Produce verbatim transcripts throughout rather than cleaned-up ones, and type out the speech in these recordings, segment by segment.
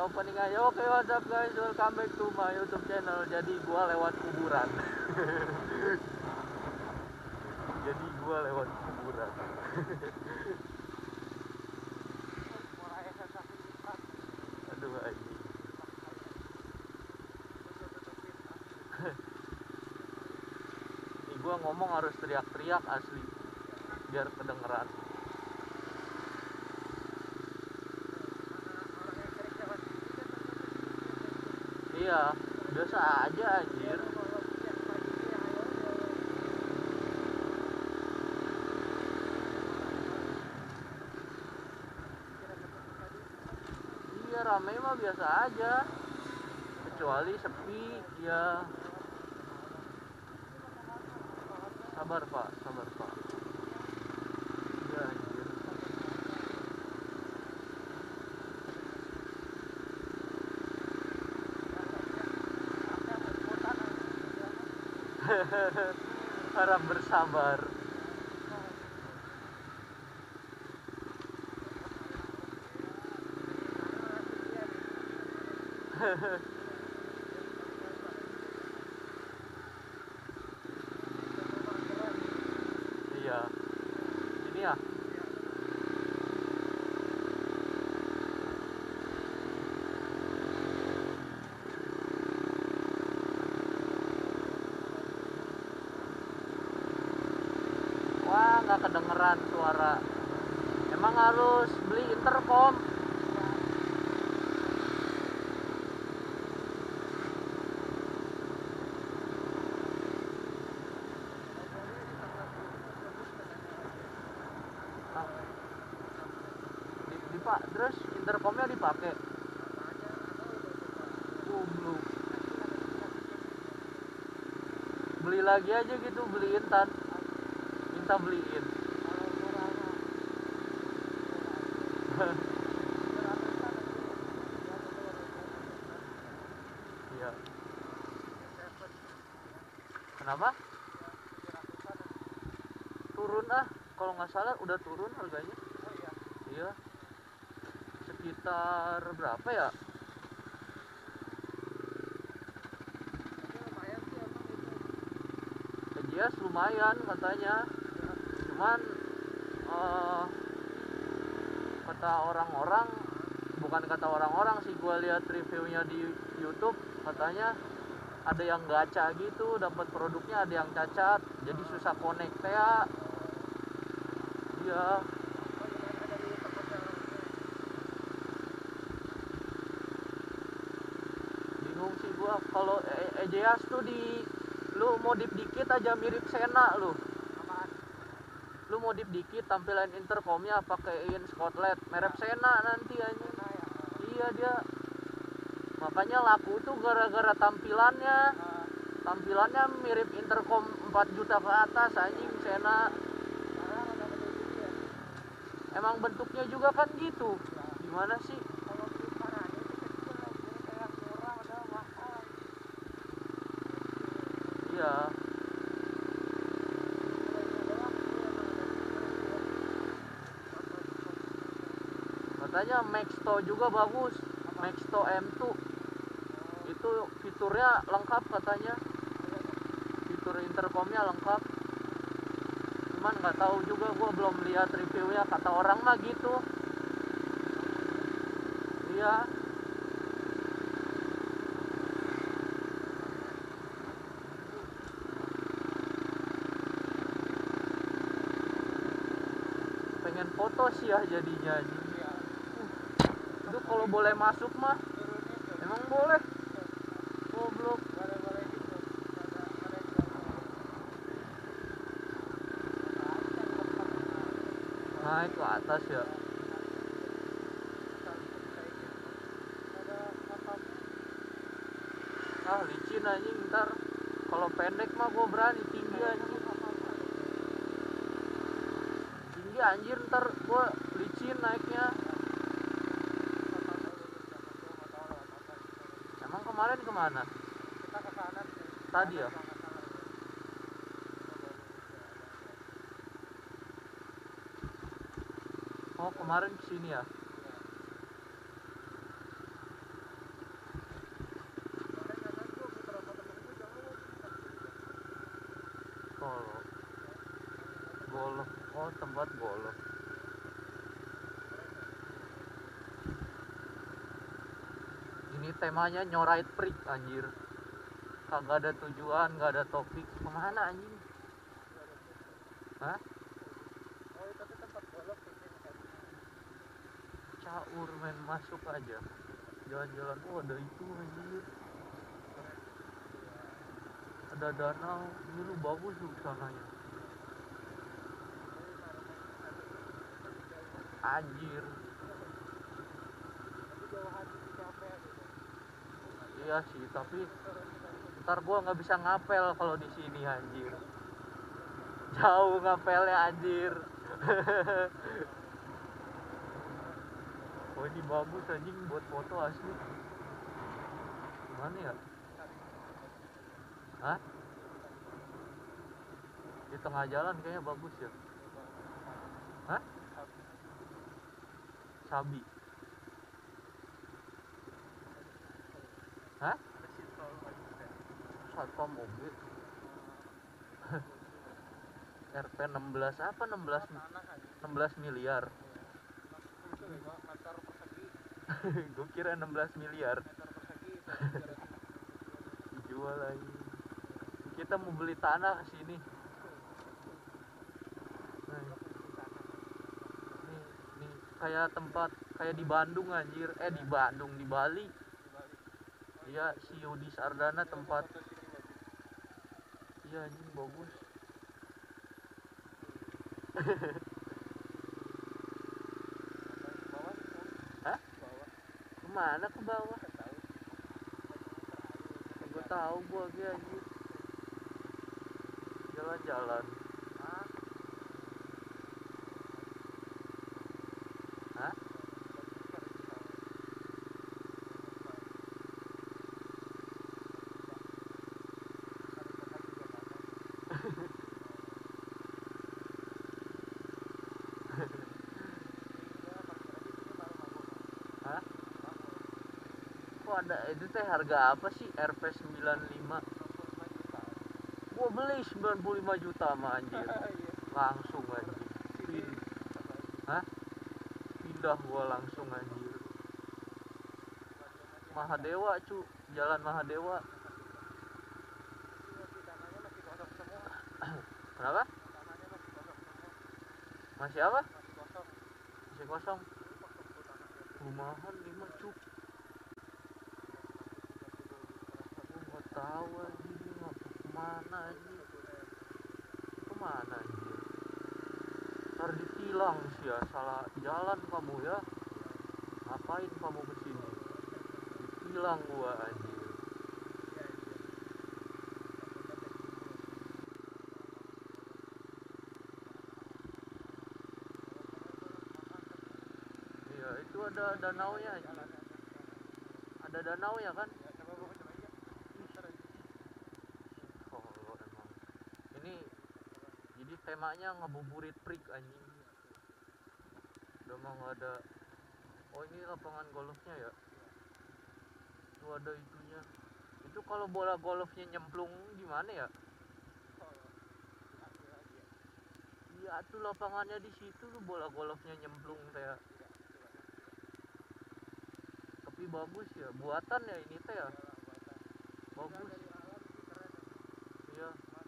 opening aja. Oke, what's up guys, welcome back to my YouTube channel. Jadi gua lewat kuburan. Jadi gua lewat kuburan. Aduh anjing. Ini gua ngomong harus teriak-teriak asli biar kedengeran. Iya, biasa aja anjir. Iya, rame mah biasa aja. Kecuali sepi, ya. Sabar pak, sabar pak. Iya anjir. Harap bersabar. Iya. Ini ya. Wah, nggak kedengeran suara. Emang harus beli intercom. Di, di pak, terus intercomnya dipakai. Goblok. Beli lagi aja gitu, beliin tan. Minta beliin. Iya. Kenapa? Turun ah, kalau nggak salah udah turun harganya. Iya. Sekitar berapa ya? Yes, lumayan katanya. Cuman uh, kata orang-orang, bukan kata orang-orang sih, gue lihat reviewnya di YouTube, katanya ada yang gacha gitu, dapat produknya ada yang cacat, jadi susah connect ya. Iya. Bingung sih gua kalau E J S tuh di lu modif dikit aja mirip Sena lu. Lu modif dikit tampilan intercomnya pakein Scotlet merek Sena nanti aja. Iya dia. Makanya laku tuh gara-gara tampilannya. Tampilannya mirip intercom empat juta ke atas anjing Sena. Emang bentuknya juga kan gitu. Gimana sih? Iya. Katanya Maxto juga bagus. Maxto M dua. Itu fiturnya lengkap katanya. Fitur intercomnya lengkap. Cuman nggak tahu juga, gua belum lihat reviewnya, kata orang mah gitu. Iya. Pengen foto sih ya jadinya. Itu kalau boleh masuk mah emang boleh. Goblok. Naik ke atas ya. Ah licin anjing, ntar kalau pendek mah gue berani, tinggi anjing. Tinggi anjir, ntar gue licin naiknya. Emang kemarin kemana? Tadi ya? Oh kemarin kesini ya? Solo golf, oh tempat golf. Ini temanya nyorait prik anjir, kagak ada tujuan, gak ada topik, kemana anjing? Hah? Oh itu tuh tempat golf ini kan. Caur main masuk aja, jalan-jalan, oh ada itu anjir, ada danau, ini lu bagus tuh sananya anjir. Tapi jauhan di kafe gitu. Iya sih, tapi ntar gua nggak bisa ngapel kalau di sini anjir, jauh ngapelnya anjir. Oh ini bagus anjing buat foto asli, gimana ya? Hah? Di tengah jalan kayaknya bagus ya. Hah? Sabi. Hah? Satpam O B. R P enam belas apa enam belas enam belas miliar. Meter persegi. Gue kira enam belas miliar. Meter persegi. Dijual lagi. Kita mau beli tanah ke sini. Nih, nih kayak tempat kayak di Bandung anjir. Eh di Bandung, di Bali. Iya, si Yudi Sardana tempat. Iya anjing bagus. Hah? Kemana ke bawah? Gue tahu gue lagi anjir. Jalan-jalan. Hah? Hah? Kok ada itu teh harga apa sih R P sembilan puluh lima? Gua beli sembilan puluh lima juta sama anjir. Langsung anjir. Pin. Hah? Pindah gua langsung anjir. Mahadewa cu, Jalan Mahadewa. Kenapa? Masih apa? Masih kosong. Rumahan lima cuk. Gua nggak tahu anjir, ngapa kemana anjir. Kemana anjir? Ntar ditilang sih ya, salah jalan kamu ya. Ngapain kamu kesini? Ditilang gua anjir. Iya itu ada danau nya anjir. Ada danau ya kan? Oh emang. Ini jadi temanya ngabuburit prik anjing. Udah mah nggak ada. Oh ini lapangan golfnya ya. Itu ada itunya. Itu kalau bola golfnya nyemplung gimana ya? Iya tuh lapangannya di situ tuh bola golfnya nyemplung kayak. Tapi bagus ya, buatan ya ini teh ya. Bagus. Iya.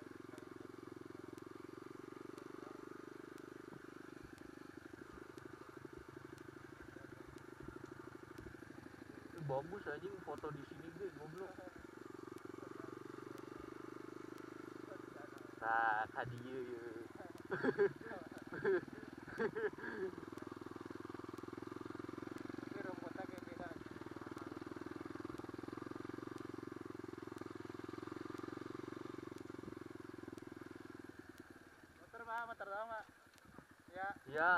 Eh, bagus aja foto di sini deh, goblok. Nah, kadieu ya. Motor tahu nggak? Ya. Ya.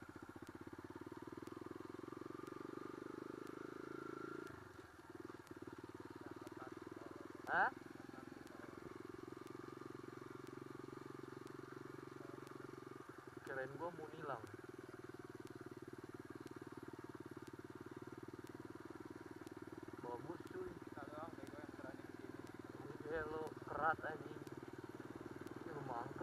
Hah? Kirain gua mau nilang. Bagus cuy. Ini kayak lo kerat anjing. Ini rumah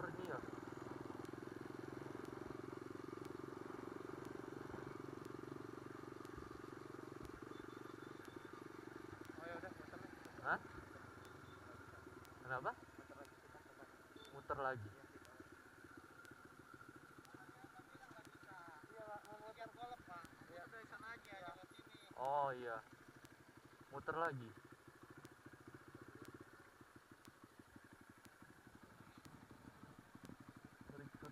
muter lagi. Iya pak, mau muter golok pak. Iya. Dari sana aja, jangan sini. Oh iya, muter lagi. Berikut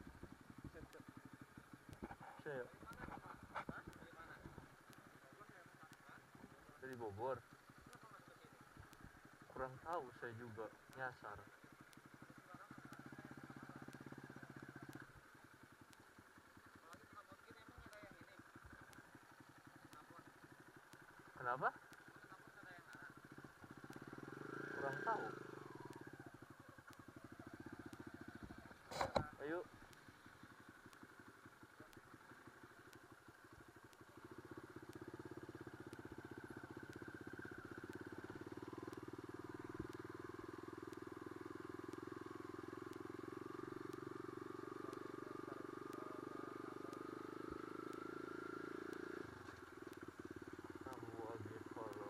saya dari Bogor. Kurang tahu, saya juga nyasar. Kenapa? Kurang tahu. Ayo. Kamu lagi follow.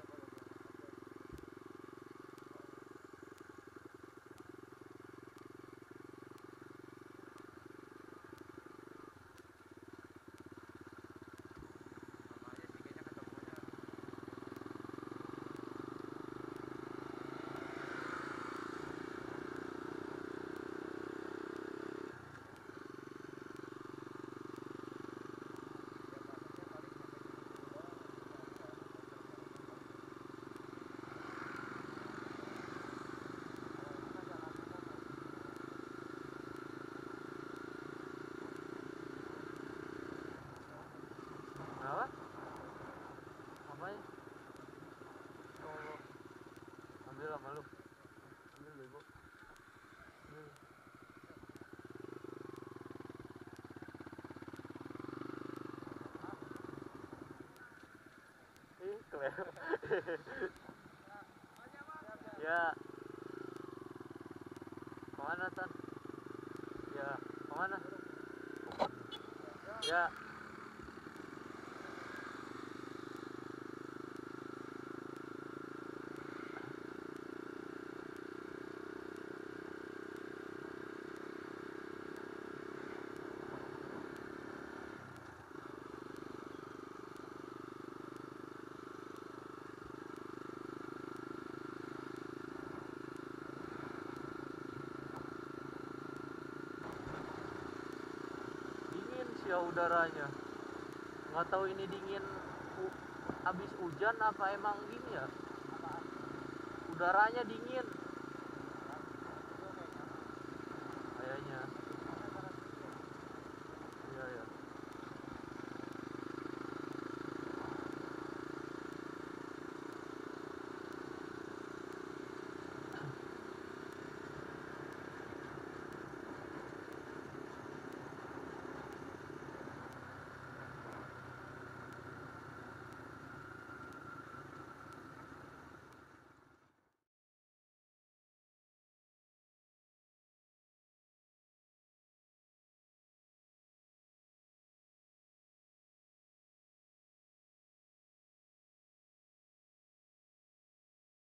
Kenapa? Ngapain? Oh, ambil sama lu. Ambil bego. Ambil. Ih, kelewat. Ya. Kemana, Tan? Ya, kemana? Ya. Dingin sih ya udaranya. Nggak tahu ini dingin u- habis hujan apa emang gini ya. Udaranya dingin.